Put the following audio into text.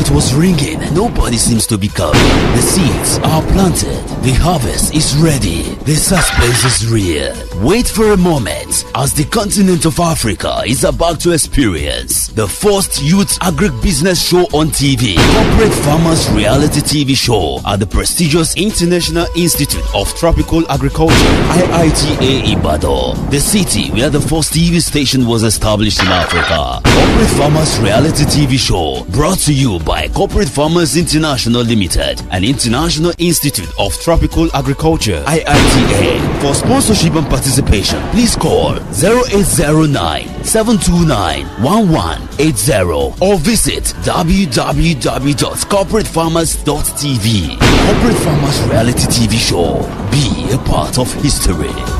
was ringing, nobody seems to be coming. The seeds are planted. The harvest is ready. The suspense is real. Wait for a moment as the continent of Africa is about to experience the first youth agribusiness show on TV. Corporate Farmers Reality TV Show at the prestigious International Institute of Tropical Agriculture, IITA Ibadan, the city where the first TV station was established in Africa. Corporate Farmers Reality TV Show brought to you by Corporate Farmers International Limited and International Institute of Tropical Agriculture, IITA. For sponsorship and participation, please call 0809-729-1180 or visit www.corporatefarmers.tv. Corporate Farmers Reality TV Show. Be a part of history.